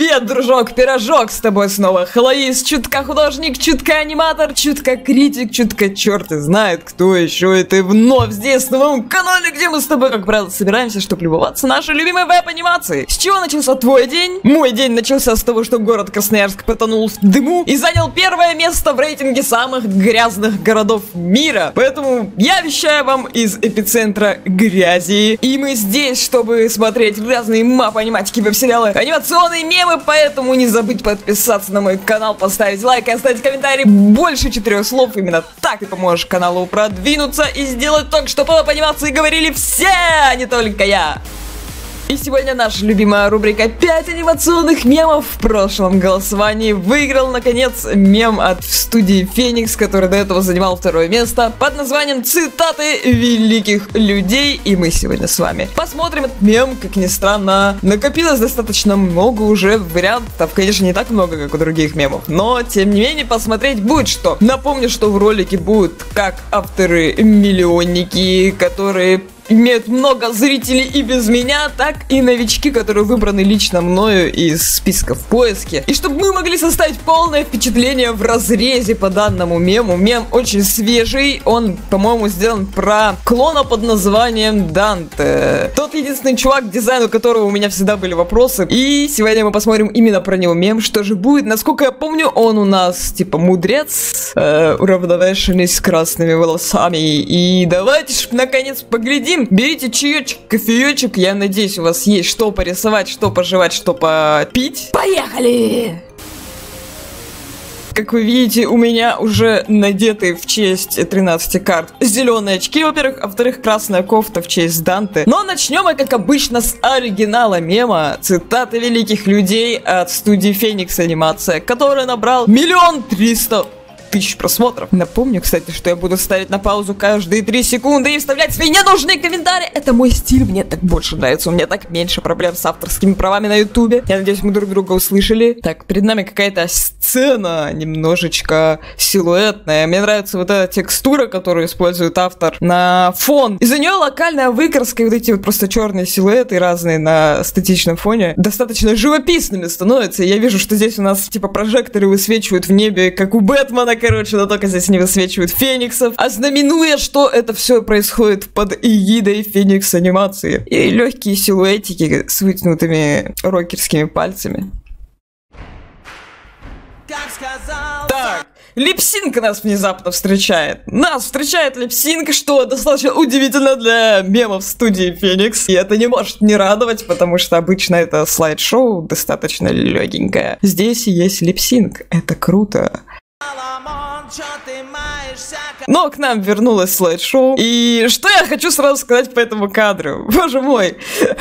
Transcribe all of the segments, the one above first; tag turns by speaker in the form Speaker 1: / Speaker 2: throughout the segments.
Speaker 1: Привет, дружок, пирожок, с тобой снова Хлоис, чутка художник, чутка аниматор, чутка критик, чутка черт и знает, кто еще, и ты вновь здесь, на моем канале, где мы с тобой, как правило, собираемся, чтобы любоваться нашей любимой веб-анимацией. С чего начался твой день? Мой день начался с того, что город Красноярск потонул в дыму и занял первое место в рейтинге самых грязных городов мира. Поэтому я вещаю вам из эпицентра грязи, и мы здесь, чтобы смотреть разные мапы, аниматики, веб-сериалы, анимационные мемы, поэтому не забудь подписаться на мой канал, поставить лайк и оставить комментарий больше 4 слов. Именно так ты поможешь каналу продвинуться и сделать так, чтобы об анимации говорили все, а не только я. И сегодня наша любимая рубрика 5 анимационных мемов. В прошлом голосовании выиграл, наконец, мем от студии Феникс, который до этого занимал второе место, под названием «Цитаты великих людей». И мы сегодня с вами посмотрим этот мем. Как ни странно, накопилось достаточно много уже вариантов. Конечно, не так много, как у других мемов, но, тем не менее, посмотреть будет что. Напомню, что в ролике будут как авторы-миллионники, которые имеют много зрителей и без меня, так и новички, которые выбраны лично мною из списка в поиске. И чтобы мы могли составить полное впечатление в разрезе по данному мему. Мем очень свежий, он, по-моему, сделан про клона под названием Данте. Тот единственный чувак, к дизайну которого у меня всегда были вопросы. И сегодня мы посмотрим именно про него мем, что же будет. Насколько я помню, он у нас типа мудрец, уравновешенный с красными волосами. И давайте ж наконец поглядим. Берите чаечек, кофеечек, я надеюсь, у вас есть что порисовать, что пожевать, что попить. Поехали! Как вы видите, у меня уже надеты в честь 13 карт зеленые очки, во-первых, а во-вторых, красная кофта в честь Данте. Но начнем мы, как обычно, с оригинала мема, цитаты великих людей от студии Феникс Анимация, который набрал 1 300 000 просмотров. Напомню, кстати, что я буду ставить на паузу каждые 3 секунды и вставлять свои ненужные комментарии. Это мой стиль, мне так больше нравится, у меня так меньше проблем с авторскими правами на ютубе. Я надеюсь, мы друг друга услышали. Так, перед нами какая-то сцена немножечко силуэтная. Мне нравится вот эта текстура, которую использует автор на фон. Из-за нее локальная выкраска и вот эти вот просто черные силуэты разные на статичном фоне достаточно живописными становятся. Я вижу, что здесь у нас типа прожекторы высвечивают в небе, как у Бэтмена, короче, но только здесь не высвечивают фениксов, ознаменуя, что это все происходит под эгидой Феникс Анимации. И легкие силуэтики с вытянутыми рокерскими пальцами. Так, липсинг нас внезапно встречает. Нас встречает липсинг, что достаточно удивительно для мемов студии Феникс. И это не может не радовать, потому что обычно это слайд-шоу достаточно легенькое. Здесь есть липсинг, это круто. Но к нам вернулось слайд-шоу. И что я хочу сразу сказать по этому кадру? Боже мой.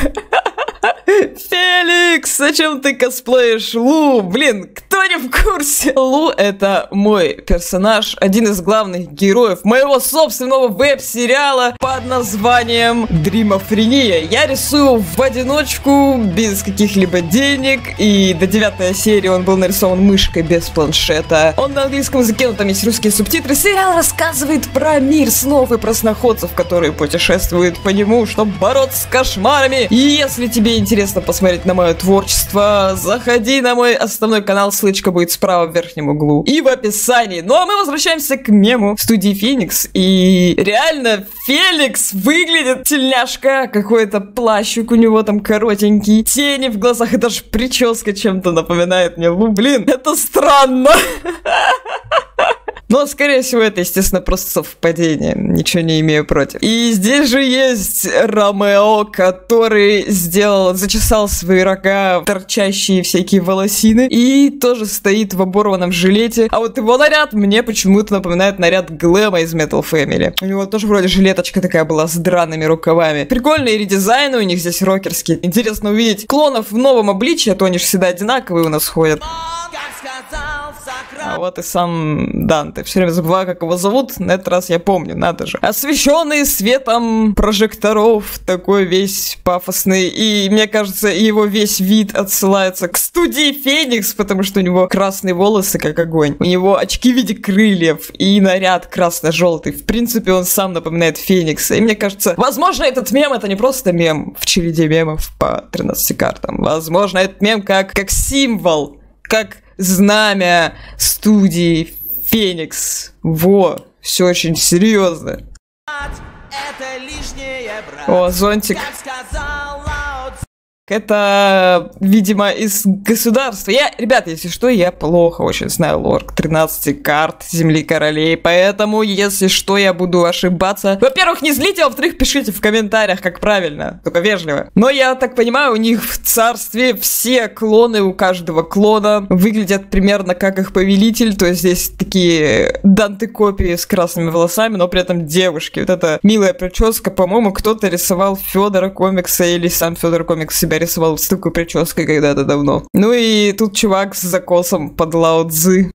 Speaker 1: Феликс, зачем ты косплеишь Лу? Блин, кто не в курсе? Лу — это мой персонаж, один из главных героев моего собственного веб-сериала под названием Дримофрения. Я рисую в одиночку, без каких-либо денег, и до 9 серии он был нарисован мышкой без планшета. Он на английском языке, но там есть русские субтитры. Сериал рассказывает про мир снов и про сноходцев, которые путешествуют по нему, чтобы бороться с кошмарами. И если тебе интересно посмотреть на мое творчество, заходи на мой основной канал, ссылочка будет справа в верхнем углу и в описании. Ну а мы возвращаемся к мему студии Феникс. И реально Феликс выглядит тельняшка, какой-то плащик у него там коротенький, тени в глазах и даже прическа чем-то напоминает мне. Ну блин, это странно. Но, скорее всего, это, естественно, просто совпадение. Ничего не имею против. И здесь же есть Ромео, который зачесал свои рога, торчащие всякие волосины, и тоже стоит в оборванном жилете. А вот его наряд мне почему-то напоминает наряд Глэма из Metal Family. У него тоже вроде жилеточка такая была с драными рукавами. Прикольные редизайны у них здесь рокерские. Интересно увидеть клонов в новом обличии, а то они же всегда одинаковые у нас ходят. А вот и сам Данте. Все время забываю, как его зовут. На этот раз я помню, надо же. Освещенный светом прожекторов, такой весь пафосный. И мне кажется, его весь вид отсылается к студии Феникс, потому что у него красные волосы, как огонь. У него очки в виде крыльев и наряд красно-желтый. В принципе, он сам напоминает Феникса. И мне кажется, возможно, этот мем — это не просто мем в череде мемов по 13 картам. Возможно, этот мем как символ, как знамя студии Феникс. Во, все очень серьезно. О, зонтик. Это, видимо, из государства. Ребята, если что, я плохо очень знаю лор 13 карт Земли Королей, поэтому, если что, я буду ошибаться. Во-первых, не злите, а во-вторых, пишите в комментариях, как правильно, только вежливо. Но я так понимаю, у них в царстве все клоны, у каждого клона выглядят примерно как их повелитель, то есть здесь такие Данте-копии с красными волосами, но при этом девушки. Вот эта милая прическа, по-моему, кто-то рисовал Федора комикса или сам Федор комикс себя рисовал с такой прической когда-то давно. Ну и тут чувак с закосом под Лао Цзы.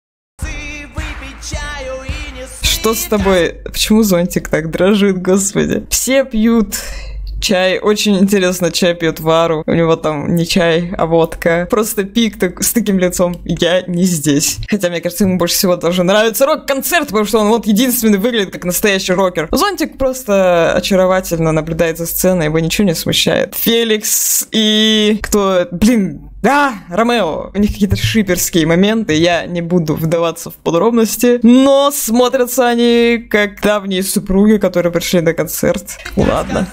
Speaker 1: Что с тобой? Почему зонтик так дрожит, господи? Все пьют чай. Очень интересно, чай пьет Вару. У него там не чай, а водка. Просто пик с таким лицом. Я не здесь. Хотя, мне кажется, ему больше всего тоже нравится рок-концерт, потому что он вот единственный выглядит как настоящий рокер. Зонтик просто очаровательно наблюдает за сценой, его ничего не смущает. Феликс и... кто? Блин... Да, Ромео. У них какие-то шиперские моменты, я не буду вдаваться в подробности, но смотрятся они как давние супруги, которые пришли на концерт. Ладно.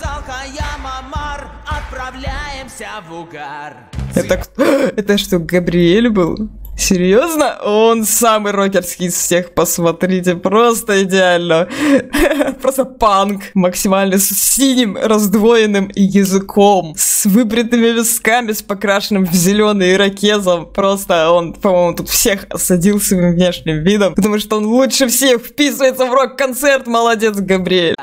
Speaker 1: Это что, Габриэль был? Серьезно? Он самый рокерский из всех, посмотрите, просто идеально. Просто панк, максимально с синим раздвоенным языком, с выбритыми висками, с покрашенным в зеленый ирокезом. Просто он, по-моему, тут всех осадил своим внешним видом, потому что он лучше всех вписывается в рок-концерт. Молодец, Габриэль.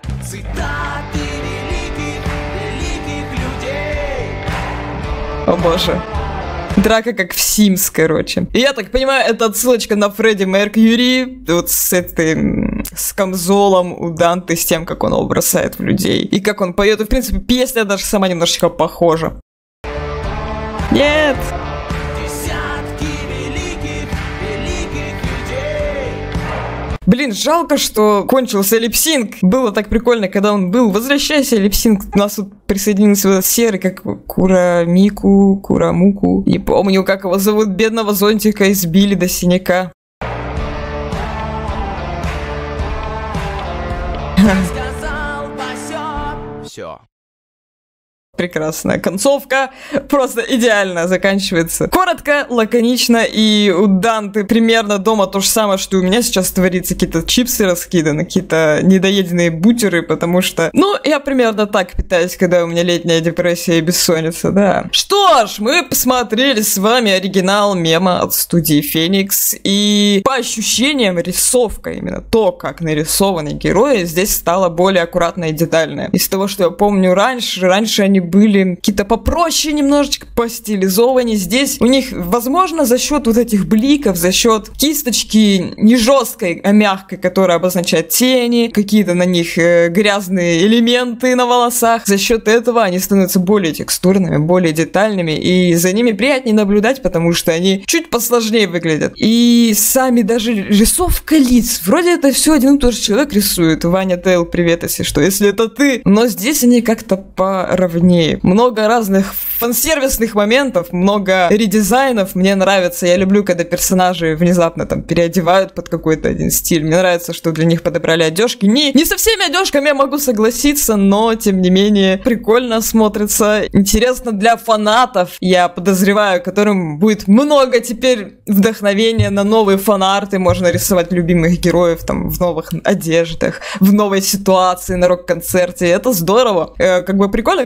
Speaker 1: О боже. Драка как в Sims, короче. И я так понимаю, это отсылочка на Фредди Меркьюри, вот с камзолом у Данте, с тем, как он его бросает в людей. И как он поет, и в принципе песня даже сама немножечко похожа. Нет! Блин, жалко, что кончился липсинг. Было так прикольно, когда он был. Возвращайся, липсинг. У нас тут присоединился серый, как Курамику, Курамуку. Не помню, как его зовут. Бедного зонтика избили до синяка. Все. Прекрасная концовка, просто идеально заканчивается. Коротко, лаконично, и у Данте примерно дома то же самое, что и у меня сейчас творится. Какие-то чипсы раскиданы, какие-то недоеденные бутеры, потому что... Ну, я примерно так питаюсь, когда у меня летняя депрессия и бессонница, да. Что ж, мы посмотрели с вами оригинал мема от студии Феникс, и по ощущениям рисовка, именно то, как нарисованы герои, здесь стала более аккуратная и детальная. Из того, что я помню раньше они были какие-то попроще немножечко, постилизованнее. Здесь у них, возможно, за счет вот этих бликов, за счет кисточки не жесткой, а мягкой, которая обозначает тени, какие-то на них грязные элементы на волосах. За счет этого они становятся более текстурными, более детальными, и за ними приятнее наблюдать, потому что они чуть посложнее выглядят. И сами даже рисовка лиц. Вроде это все один и тот же человек рисует. Ваня Тейл, привет, если что, если это ты. Но здесь они как-то поровнее. Много разных фан-сервисных моментов, много редизайнов. Мне нравится, я люблю, когда персонажи внезапно там переодевают под какой-то один стиль. Мне нравится, что для них подобрали одежки. Не со всеми одежками я могу согласиться, но тем не менее прикольно смотрится. Интересно для фанатов, я подозреваю, которым будет много теперь вдохновения на новые фан-арты. Можно рисовать любимых героев там в новых одеждах, в новой ситуации на рок-концерте. Это здорово. Как бы прикольно, когда для фанатов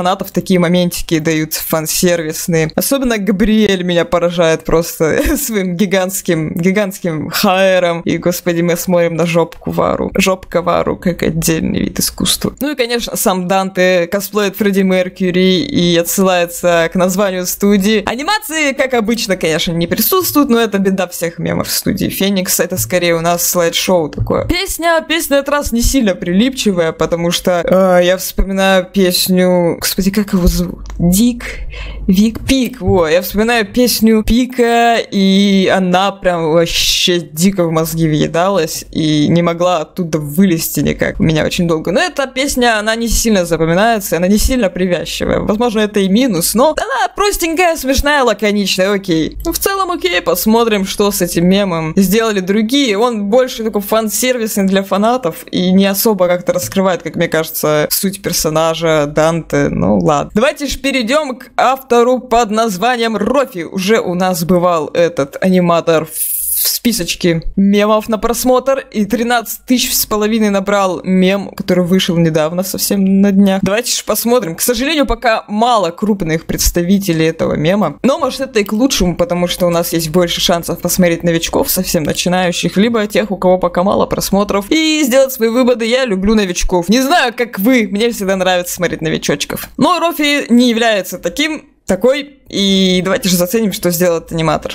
Speaker 1: фанатов такие моментики дают фан-сервисные. Особенно Габриэль меня поражает просто своим гигантским хаэром. И, господи, мы смотрим на жопку Вару. Жопка Вару, как отдельный вид искусства. Ну и, конечно, сам Данте косплеит Фредди Меркьюри и отсылается к названию студии. Анимации, как обычно, конечно, не присутствуют, но это беда всех мемов в студии Феникс. Это скорее у нас слайд-шоу такое. Песня этот раз не сильно прилипчивая, потому что я вспоминаю песню... Господи, как его зовут? Пик. Во, я вспоминаю песню Пика, и она прям вообще дико в мозги въедалась, и не могла оттуда вылезти никак. У меня очень долго. Но эта песня, она не сильно запоминается, она не сильно привязчивая. Возможно, это и минус, но она простенькая, смешная, лаконичная, окей. Ну, в целом, окей, посмотрим, что с этим мемом сделали другие. Он больше такой фан-сервисный для фанатов и не особо как-то раскрывает, как мне кажется, суть персонажа Данте. Ну, ладно. Давайте же перейдем к автору под названием Рофи. Уже у нас бывал этот аниматор в списочке мемов на просмотр, и 13 тысяч с половиной набрал мем, который вышел недавно, совсем на днях. Давайте же посмотрим. К сожалению, пока мало крупных представителей этого мема, но может это и к лучшему, потому что у нас есть больше шансов посмотреть новичков, совсем начинающих, либо тех, у кого пока мало просмотров, и сделать свои выводы. Я люблю новичков. Не знаю, как вы, мне всегда нравится смотреть новичочков. Но Рофи не является такой, и давайте же заценим, что сделает аниматор.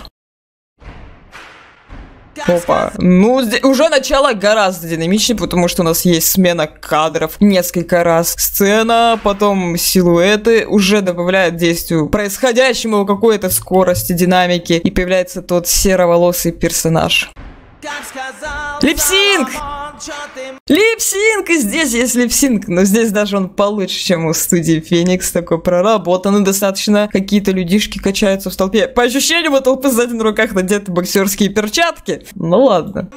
Speaker 1: Опа. Ну, уже начало гораздо динамичнее, потому что у нас есть смена кадров несколько раз. Сцена, потом силуэты уже добавляют действию происходящему какой-то скорости, динамики, и появляется тот сероволосый персонаж. Липсинг! Липсинг! И здесь есть липсинг, но здесь даже он получше, чем у студии Феникс, такой проработанный достаточно. Какие-то людишки качаются в толпе. По ощущениям, у толпы сзади на руках надеты боксерские перчатки. Ну ладно.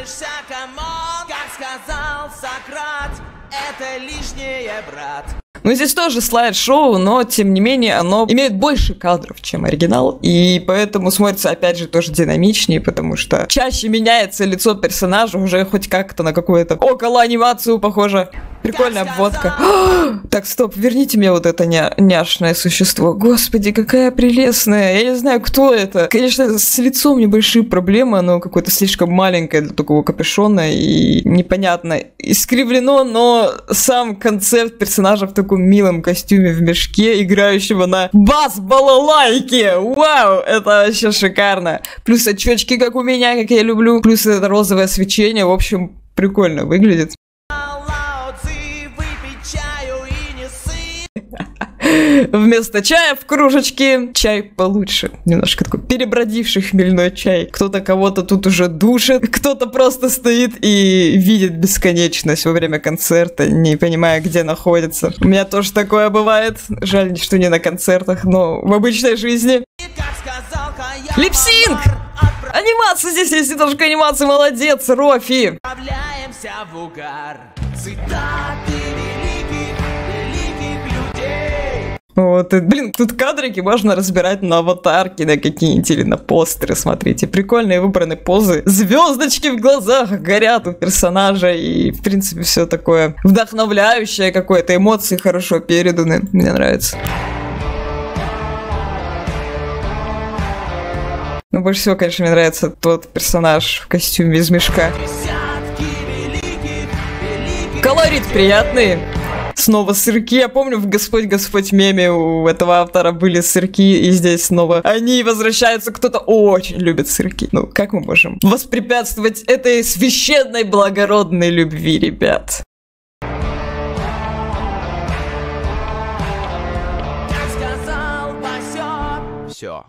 Speaker 1: Ну, здесь тоже слайд-шоу, но, тем не менее, оно имеет больше кадров, чем оригинал, и поэтому смотрится, опять же, тоже динамичнее, потому что чаще меняется лицо персонажа, уже хоть как-то на какую-то около анимацию похоже. Прикольная обводка. Так, стоп, верните мне вот это няшное существо. Господи, какая прелестная. Я не знаю, кто это. Конечно, с лицом небольшие проблемы, оно какое-то слишком маленькое для такого капюшона и непонятно искривлено, но сам концепт персонажа в таком милом костюме в мешке, играющего на бас-балалайке. Вау, это вообще шикарно. Плюс очечки, как у меня, как я люблю. Плюс это розовое свечение. В общем, прикольно выглядит. Вместо чая в кружечке чай получше. Немножко такой перебродивший хмельной чай. Кто-то кого-то тут уже душит, кто-то просто стоит и видит бесконечность во время концерта, не понимая, где находится. У меня тоже такое бывает. Жаль, что не на концертах, но в обычной жизни. Липсинг! Анимация здесь есть, немножко анимации, молодец, Рофи! Вот, и, блин, тут кадрики можно разбирать на аватарки, на какие-нибудь или на постеры, смотрите. Прикольные выбраны позы. Звездочки в глазах горят у персонажа, и, в принципе, все такое вдохновляющее какое-то, эмоции хорошо переданы. Мне нравится. Но больше всего, конечно, мне нравится тот персонаж в костюме из мешка. Колорит приятный. Снова сырки. Я помню, в Господь меме у этого автора были сырки, и здесь снова они возвращаются. Кто-то очень любит сырки. Ну, как мы можем воспрепятствовать этой священной благородной любви, ребят? Все.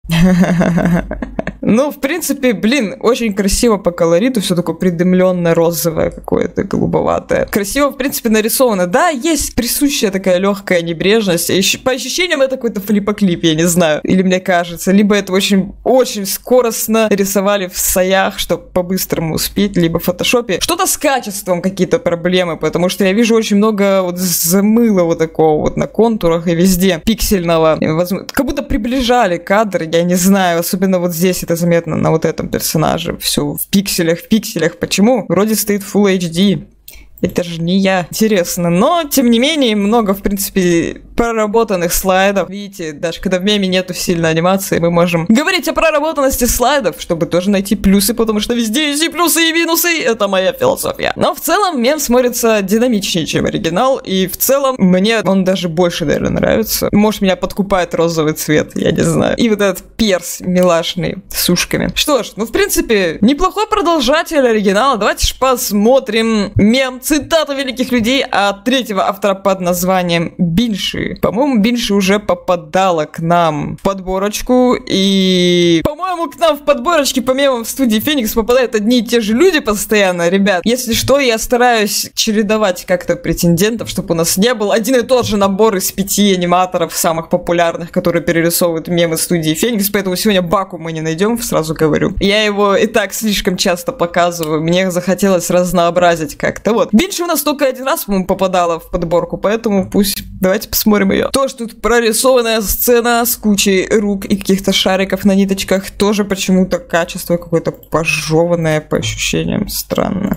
Speaker 1: Ну, в принципе, блин, очень красиво по колориту, все такое придымленное, розовое какое-то, голубоватое. Красиво, в принципе, нарисовано. Да, есть присущая такая легкая небрежность. И по ощущениям это какой-то флипоклип, я не знаю. Или мне кажется. Либо это очень скоростно рисовали в саях, чтобы по-быстрому успеть, либо в фотошопе. Что-то с качеством какие-то проблемы, потому что я вижу очень много вот замыла вот такого вот на контурах и везде пиксельного. Как будто приближали кадр, я не знаю. Особенно вот здесь это заметно на вот этом персонаже. Все в пикселях. Почему? Вроде стоит Full HD. Это же не я. Интересно. Но, тем не менее, много, в принципе, проработанных слайдов. Видите, даже когда в меме нету сильной анимации, мы можем говорить о проработанности слайдов, чтобы тоже найти плюсы, потому что везде есть и плюсы, и минусы. Это моя философия. Но в целом мем смотрится динамичнее, чем оригинал, и в целом мне он даже больше, наверное, нравится. Может, меня подкупает розовый цвет, я не знаю. И вот этот перс милашный с ушками. Что ж, ну, в принципе, неплохой продолжатель оригинала. Давайте же посмотрим мем, цитату великих людей от третьего автора под названием Бинши. По-моему, Бинши уже попадала к нам в подборочку, и, по-моему, к нам в подборочке по мемам в студии Феникс попадают одни и те же люди постоянно, ребят. Если что, я стараюсь чередовать как-то претендентов, чтобы у нас не был один и тот же набор из 5 аниматоров самых популярных, которые перерисовывают мемы студии Феникс, поэтому сегодня Баку мы не найдем, сразу говорю. Я его и так слишком часто показываю, мне захотелось разнообразить как-то. Вот, Бинши у нас только один раз, по-моему, попадала в подборку, поэтому пусть давайте посмотрим ее. Тоже тут прорисованная сцена с кучей рук и каких-то шариков на ниточках, тоже почему-то качество какое-то пожеванное по ощущениям, странно.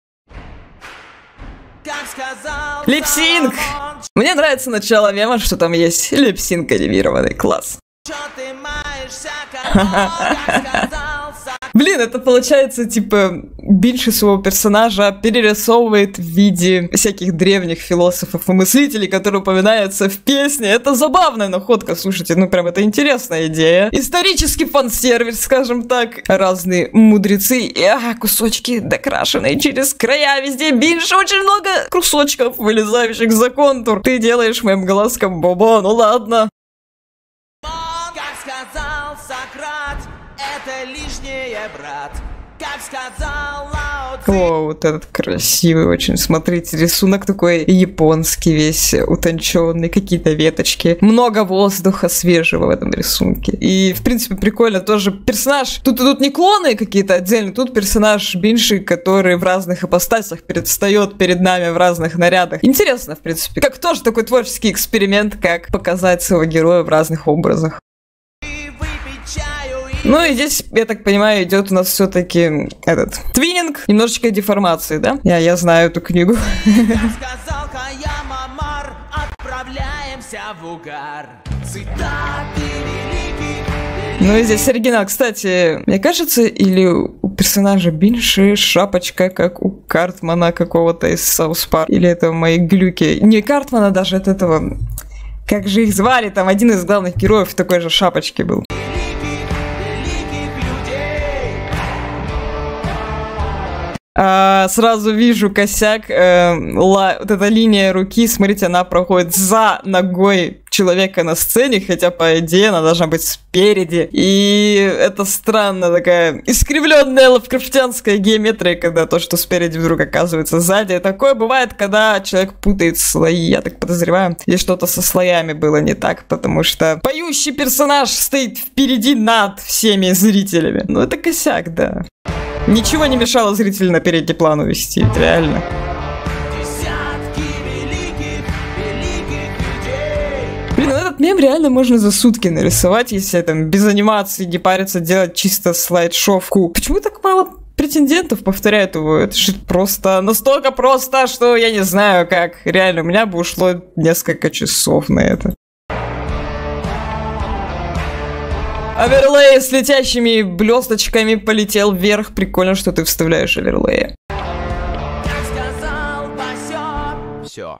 Speaker 1: Липсинг! Мне нравится начало мема, что там есть липсинг анимированный, класс. Блин, это получается, типа, Бинши своего персонажа перерисовывает в виде всяких древних философов и мыслителей, которые упоминаются в песне. Это забавная находка, слушайте, ну прям это интересная идея. Исторический фан-сервис, скажем так. Разные мудрецы и кусочки докрашенные через края. Везде Бинши, очень много кусочков, вылезающих за контур. Ты делаешь моим глазком Бобо, ну ладно.
Speaker 2: Сказал Сократ, это лишнее, брат. Как сказал Лао Цзи.
Speaker 1: О, вот этот красивый очень. Смотрите, рисунок такой японский весь, утонченный, какие-то веточки. Много воздуха свежего в этом рисунке. И, в принципе, прикольно тоже персонаж. Тут не клоны какие-то отдельные, тут персонаж Бинши, который в разных ипостасях предстает перед нами в разных нарядах. Интересно, в принципе. Как тоже такой творческий эксперимент, как показать своего героя в разных образах. Ну и здесь, я так понимаю, идет у нас все-таки этот твининг, немножечко деформации, да? Я знаю эту книгу.
Speaker 2: Сказал Хаяма Мар, отправляемся в угар. Цитаты великих.
Speaker 1: Ну и здесь оригинал. Кстати, мне кажется, или у персонажа Бинши шапочка, как у Картмана какого-то из Саус Парк, или это мои глюки. Не Картмана даже, от этого... Как же их звали? Там один из главных героев в такой же шапочке был. Сразу вижу косяк, вот эта линия руки, смотрите, она проходит за ногой человека на сцене, хотя, по идее, она должна быть спереди. И это странно, такая искривленная лавкрафтянская геометрия, когда то, что спереди, вдруг оказывается сзади. Такое бывает, когда человек путает слои, я так подозреваю. Здесь что-то со слоями было не так, потому что поющий персонаж стоит впереди над всеми зрителями. Ну, это косяк, да. Ничего не мешало зрителя на передний план увести, реально. Блин, ну этот мем реально можно за сутки нарисовать, если там без анимации не париться, делать чисто слайд-шовку. Почему так мало претендентов повторяют его? Это же просто настолько просто, что я не знаю как. Реально, у меня бы ушло несколько часов на это. Оверлей с летящими блесточками полетел вверх. Прикольно, что ты вставляешь оверлеи.
Speaker 2: Все.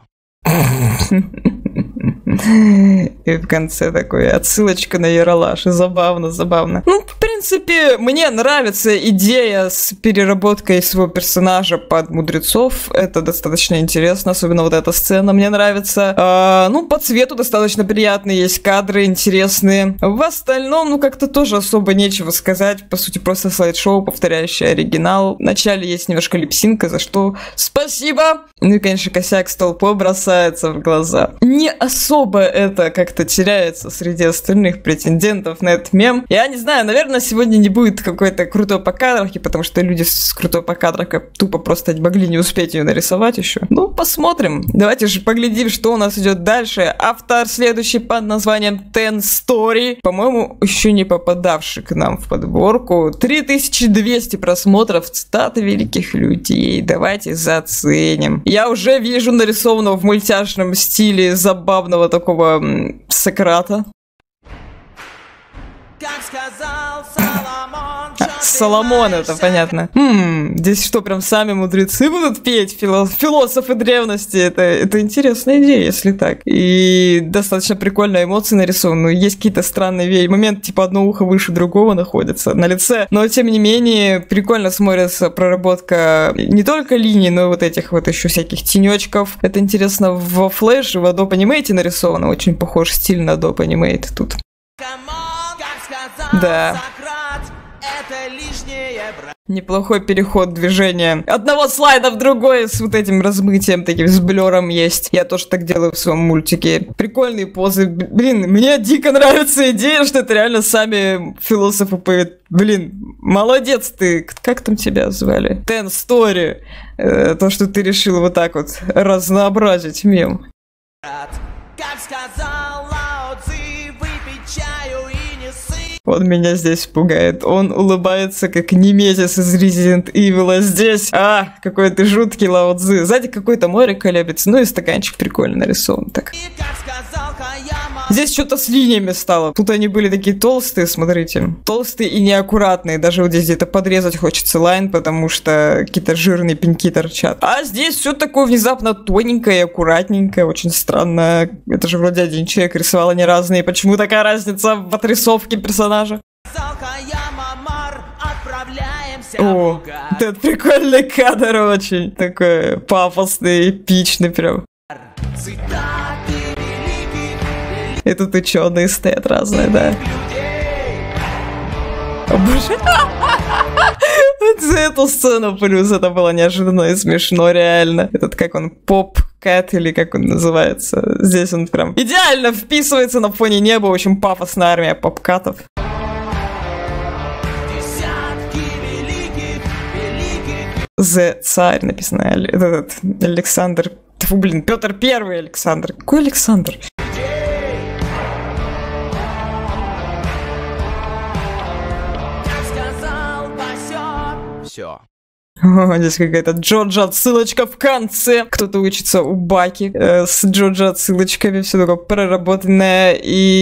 Speaker 1: И в конце такой отсылочка на Ералаш. Забавно, забавно. Ну, в принципе, мне нравится идея с переработкой своего персонажа под мудрецов. Это достаточно интересно, особенно вот эта сцена мне нравится. Ну, по цвету достаточно приятные, есть кадры интересные. В остальном, ну, как-то тоже особо нечего сказать. По сути, просто слайд-шоу, повторяющий оригинал. Вначале есть немножко липсинка, за что спасибо. Ну и, конечно, косяк с толпой бросается в глаза. Не особо это как-то теряется среди остальных претендентов на этот мем. Я не знаю, наверное, сегодня не будет какой-то крутой покадровки, потому что люди с крутой покадровкой тупо просто могли не успеть ее нарисовать еще. Ну, посмотрим. Давайте же поглядим, что у нас идет дальше. Автор следующий под названием Ten Story. По-моему, еще не попадавший к нам в подборку. 3200 просмотров, цитаты великих людей. Давайте заценим. Я уже вижу нарисованного в мультяшном стиле забавного такого Сократа.
Speaker 2: Как сказал Соломон,
Speaker 1: Соломон, это понятно. Здесь что, прям сами мудрецы будут петь, философы древности? Это интересная идея, если так. И достаточно прикольно эмоции нарисованы. Но есть какие-то странные моменты, типа одно ухо выше другого находится на лице. Но, тем не менее, прикольно смотрится проработка не только линий, но и вот этих вот еще всяких тенечков. Это интересно во Flash и в Adobe Animate нарисовано. Очень похож стиль на Adobe Animate тут. Да.
Speaker 2: Это лишнее, брат.
Speaker 1: Неплохой переход движения одного слайда в другой с вот этим размытием, таким с блером есть. Я тоже так делаю в своем мультике. Прикольные позы. Блин, мне дико нравится идея, что это реально сами философы поют. Блин, молодец ты. Как там тебя звали? Ten Story. То, что ты решил вот так вот разнообразить мем.
Speaker 2: Как сказал Лао Цзи, выпей чаю и не ссы.
Speaker 1: Он меня здесь пугает. Он улыбается, как Немезис из Resident Evil. А здесь, какой ты жуткий Лао Цзи. Сзади какое-то море колеблется. Ну и стаканчик прикольно нарисован так.
Speaker 2: И как сказал Хаяма,
Speaker 1: Здесь что-то с линиями стало. Тут они были такие толстые, смотрите. Толстые и неаккуратные. Даже вот здесь где-то подрезать хочется лайн, потому что какие-то жирные пеньки торчат. А здесь все такое внезапно тоненькое и аккуратненькое. Очень странно. Это же вроде один человек рисовал, они разные. Почему такая разница в отрисовке персонажа?
Speaker 2: сказал Хаяма Мар, отправляемся
Speaker 1: О,
Speaker 2: в угар.
Speaker 1: вот это прикольный кадр очень. Такой пафосный, эпичный прям.
Speaker 2: Цитаты великих
Speaker 1: И тут ученые стоят разные, да.
Speaker 2: людей.
Speaker 1: О, боже. Вот за эту сцену плюс это было неожиданно и смешно, реально. Этот, как он, поп-кэт или как он называется. Здесь он прям идеально вписывается на фоне неба. Очень пафосная армия поп-катов.
Speaker 2: Десятки великих
Speaker 1: The царь написано. Этот Александр. Фу, блин, Петр Первый Александр. Какой Александр?
Speaker 2: людей. Как сказал Басё. Все.
Speaker 1: О, здесь какая-то Джорджа отсылочка в конце. Кто-то учится у Баки с Джорджа отсылочками. Все такое проработанное.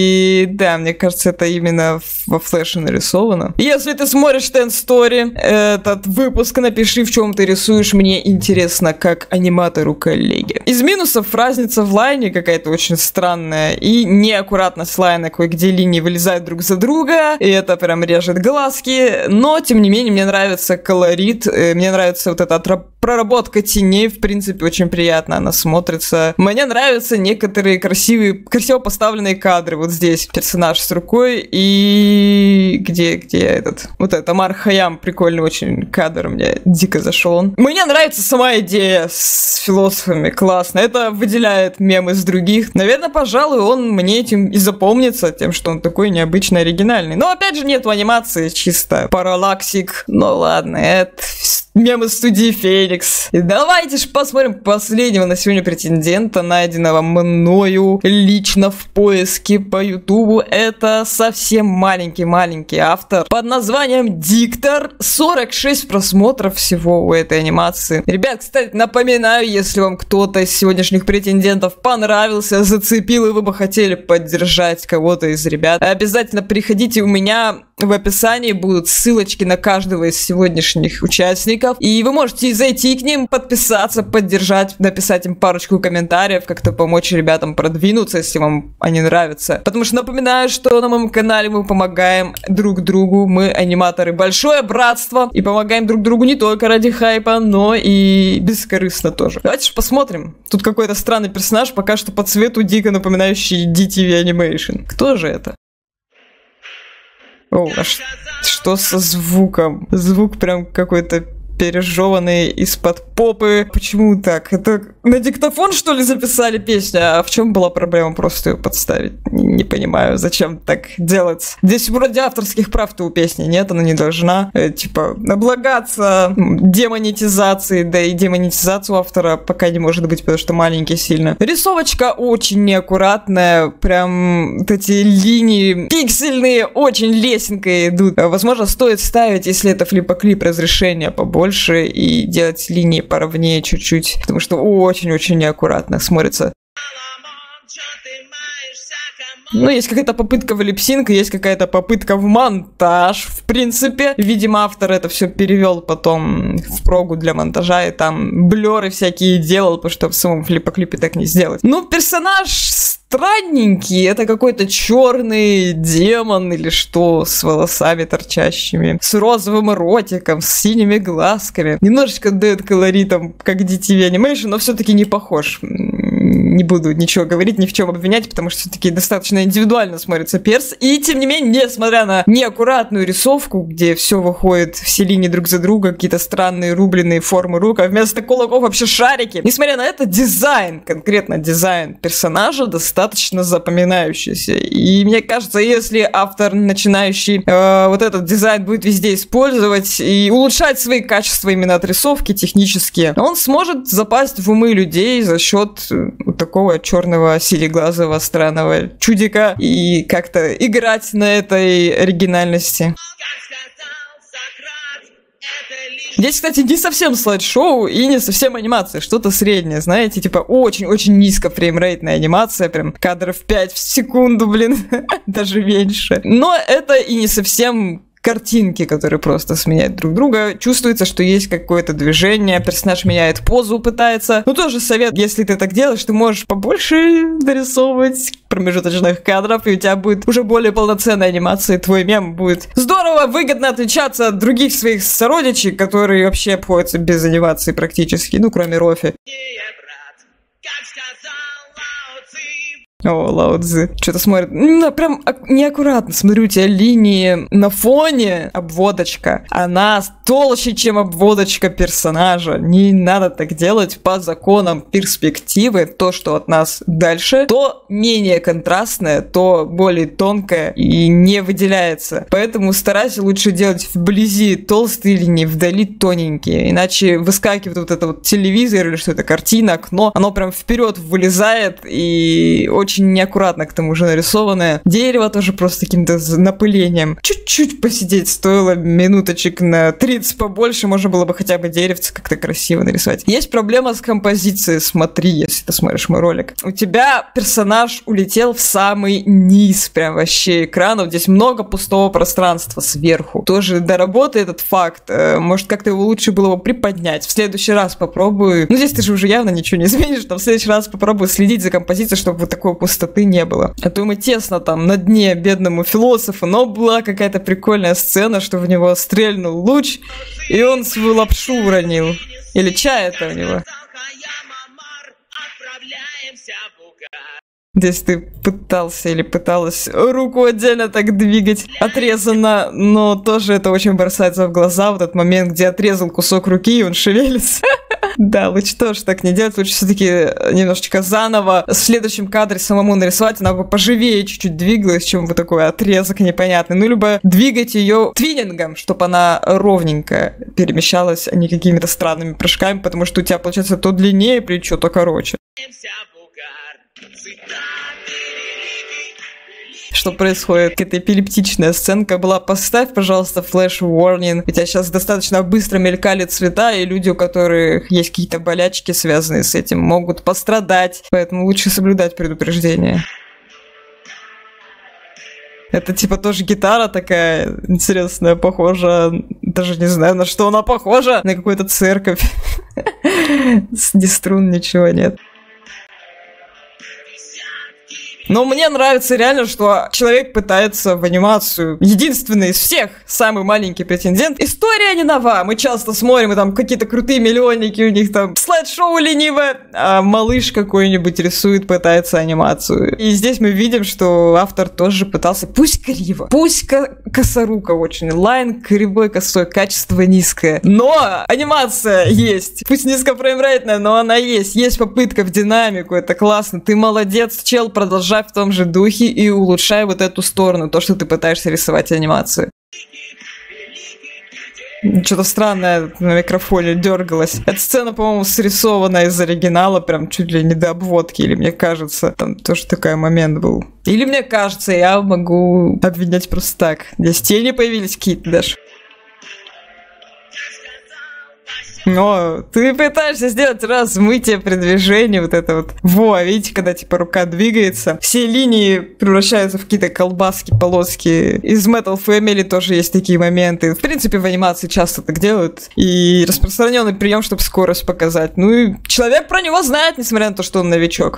Speaker 1: И да, мне кажется, это именно во флеше нарисовано. Если ты смотришь Ten Story, этот выпуск, напиши, в чем ты рисуешь. Мне интересно, как аниматору коллеги. Из минусов разница в лайне какая-то очень странная. И неаккуратность лайна, кое-где линии вылезают друг за друга. И это прям режет глазки. Но, тем не менее, мне нравится колорит. Мне нравится вот эта проработка теней, в принципе, очень приятно она смотрится. Мне нравятся некоторые красиво поставленные кадры. Вот здесь персонаж с рукой и... Где этот? Вот это Амар Хайям, прикольный очень кадр, мне дико зашел он. Мне нравится сама идея с философами, классно. Это выделяет мем из других. Наверное, пожалуй, он мне этим и запомнится, тем, что он такой необычно оригинальный. Но, опять же, нету анимации, чисто параллаксик. Ну ладно, это... Мем из студии Феникс. И давайте же посмотрим последнего на сегодня претендента, найденного мною лично в поиске по Ютубу. Это совсем маленький автор под названием Диктор. 46 просмотров всего у этой анимации. Ребят, кстати, напоминаю, если вам кто-то из сегодняшних претендентов понравился, зацепил, и вы бы хотели поддержать кого-то из ребят, обязательно приходите, у меня в описании будут ссылочки на каждого из сегодняшних участников. И вы можете зайти к ним, подписаться, поддержать, написать им парочку комментариев, как-то помочь ребятам продвинуться, если вам они нравятся. Потому что напоминаю, что на моем канале мы помогаем друг другу. Мы аниматоры большое братство. И помогаем друг другу не только ради хайпа, но и бескорыстно тоже. Давайте же посмотрим. Тут какой-то странный персонаж, пока что по цвету дико напоминающий DTV Animation. Кто же это? О, а что со звуком? Звук прям какой-то пережеванный из-под попы. Почему так? Это на диктофон, что ли, записали песню? А в чем была проблема просто ее подставить? Не понимаю, зачем так делать. Здесь вроде авторских прав-то у песни нет, она не должна, облагаться демонетизацией, да и демонетизацию автора пока не может быть, потому что маленький сильно. Рисовочка очень неаккуратная, прям вот эти линии пиксельные, очень лесенко идут. Возможно, стоит ставить, если это флипоклип, разрешение побольше и делать линии поровнее чуть-чуть, потому что очень-очень неаккуратно смотрится. Ну, есть какая-то попытка в липсинг, есть какая-то попытка в монтаж, в принципе. Видимо, автор это все перевел потом в прогу для монтажа, и там блеры всякие делал, потому что в самом клипе так не сделать. Ну, персонаж странненький, это какой-то черный демон или что, с волосами торчащими, с розовым ротиком, с синими глазками. Немножечко дает колоритом, как DTV Animation, но все-таки не похож. Не буду ничего говорить, ни в чем обвинять, потому что все-таки достаточно индивидуально смотрится перс. И тем не менее, несмотря на неаккуратную рисовку, где все выходит, все линии друг за друга, какие-то странные рубленые формы рук, а вместо кулаков вообще шарики. Несмотря на это, дизайн, конкретно дизайн персонажа достаточно запоминающийся. И мне кажется, если автор начинающий вот этот дизайн будет везде использовать и улучшать свои качества именно отрисовки технические, он сможет запасть в умы людей за счет вот такого черного синеглазого странного чудика и как-то играть на этой оригинальности. Здесь, кстати, не совсем слайд-шоу и не совсем анимация, что-то среднее, знаете, типа очень-очень низко фреймрейтная анимация, прям кадров 5 в секунду, блин, даже меньше. Но это и не совсем картинки, которые просто сменяют друг друга. Чувствуется, что есть какое-то движение, персонаж меняет позу, пытается. Ну, тоже совет, если ты так делаешь, ты можешь побольше дорисовывать промежуточных кадров, и у тебя будет уже более полноценная анимация, и твой мем будет здорово, выгодно отличаться от других своих сородичей, которые вообще обходятся без анимации практически, ну, кроме Рофи. О, Лао Цзи. Что-то смотрит. Ну, прям неаккуратно. Смотрю, у тебя линии на фоне, обводочка. Она толще, чем обводочка персонажа. Не надо так делать по законам перспективы. То, что от нас дальше, то менее контрастное, то более тонкое и не выделяется. Поэтому старайся лучше делать вблизи толстые линии, вдали тоненькие. Иначе выскакивает вот это вот телевизор или что-то, картина, окно. Оно прям вперед вылезает и очень неаккуратно к тому же нарисованное. Дерево тоже просто каким-то напылением. Чуть-чуть посидеть стоило, минуточек на 30 побольше, можно было бы хотя бы деревце как-то красиво нарисовать. Есть проблема с композицией, смотри, если ты смотришь мой ролик. У тебя персонаж улетел в самый низ прям вообще экрана. Вот здесь много пустого пространства сверху. Тоже доработай этот факт. Может, как-то его лучше было бы приподнять. В следующий раз попробую. Ну, здесь ты же уже явно ничего не изменишь, но в следующий раз попробую следить за композицией, чтобы вот такой пустоты не было. А то ему тесно там на дне бедному философу, но была какая-то прикольная сцена, что в него стрельнул луч, и он свою лапшу уронил. Или чай это у него. Здесь ты пытался или пыталась руку отдельно так двигать, отрезано, но тоже это очень бросается в глаза, вот этот момент, где отрезал кусок руки, и он шевелится. Да, лучше тоже так не делать, лучше все-таки немножечко заново в следующем кадре самому нарисовать, она бы поживее чуть-чуть двигалась, чем вот такой отрезок непонятный. Ну, либо двигать ее твиннингом, чтобы она ровненько перемещалась, а не какими-то странными прыжками, потому что у тебя получается то длиннее плечо, то короче. Что происходит? Какая-то эпилептичная сценка была. Поставь, пожалуйста, флэш warning. У тебя сейчас достаточно быстро мелькали цвета, и люди, у которых есть какие-то болячки, связанные с этим, могут пострадать. Поэтому лучше соблюдать предупреждения. Это типа тоже гитара такая интересная, похожа. Даже не знаю, на что она похожа. На какую-то церковь. Ни струн, ничего нет. Но мне нравится реально, что человек пытается в анимацию. Единственный из всех, самый маленький претендент. История не нова. Мы часто смотрим, и там какие-то крутые миллионники, у них там слайд-шоу ленивое, а малыш какой-нибудь рисует, пытается анимацию. И здесь мы видим, что автор тоже пытался, пусть криво, пусть косоруко очень, лайн кривой, косой, качество низкое. Но анимация есть. Пусть низкофреймрейтная, но она есть. Есть попытка в динамику, это классно. Ты молодец, чел, продолжай в том же духе и улучшай вот эту сторону, то, что ты пытаешься рисовать анимацию. Что-то странное на микрофоне дергалось. Эта сцена, по-моему, срисована из оригинала, прям чуть ли не до обводки, или мне кажется, там тоже такой момент был. Или мне кажется, я могу обвинять просто так. Здесь тени появились какие-то даже. Но ты пытаешься сделать размытие при движении, вот это вот. Во, видите, когда типа рука двигается, все линии превращаются в какие-то колбаски, полоски. Из Metal Family тоже есть такие моменты. В принципе, в анимации часто так делают. И распространенный прием, чтобы скорость показать. Ну и человек про него знает, несмотря на то, что он новичок.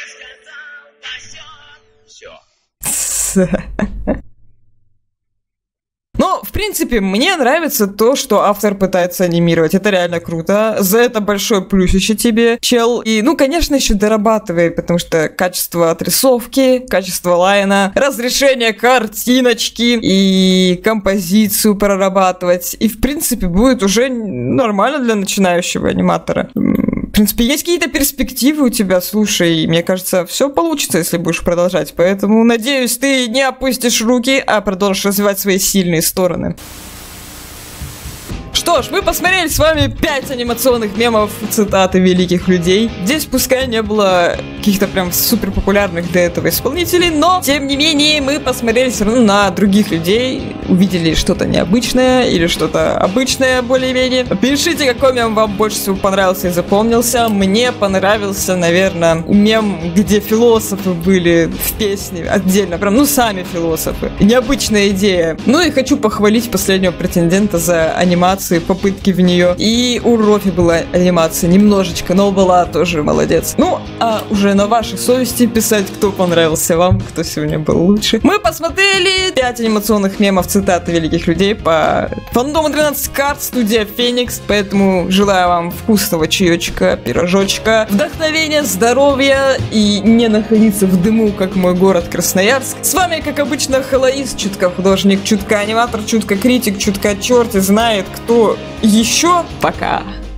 Speaker 1: Ну, в принципе, мне нравится то, что автор пытается анимировать. Это реально круто. За это большой плюсище тебе, чел. И, ну, конечно, еще дорабатывай, потому что качество отрисовки, качество лайна, разрешение картиночки и композицию прорабатывать. И, в принципе, будет уже нормально для начинающего аниматора. В принципе, есть какие-то перспективы у тебя, слушай, мне кажется, все получится, если будешь продолжать. Поэтому, надеюсь, ты не опустишь руки, а продолжишь развивать свои сильные стороны. Что ж, мы посмотрели с вами 5 анимационных мемов, цитаты великих людей. Здесь пускай не было каких-то прям супер популярных до этого исполнителей, но, тем не менее, мы посмотрели все равно на других людей, увидели что-то необычное или что-то обычное более-менее. Пишите, какой мем вам больше всего понравился и запомнился. Мне понравился, наверное, мем, где философы были в песне отдельно, прям, ну, сами философы. Необычная идея. Ну и хочу похвалить последнего претендента за анимацию, попытки в нее. И у Рофи была анимация немножечко, но была тоже молодец. Ну, а уже на вашей совести писать, кто понравился вам, кто сегодня был лучше. Мы посмотрели 5 анимационных мемов, цитаты великих людей по фандому 12 карт, студия Феникс. Поэтому желаю вам вкусного чаечка, пирожочка, вдохновения, здоровья и не находиться в дыму, как мой город Красноярск. С вами, как обычно, Хэллоиз, чутка художник, чутка аниматор, чутка критик, чутка черт и знает кто еще. Пока!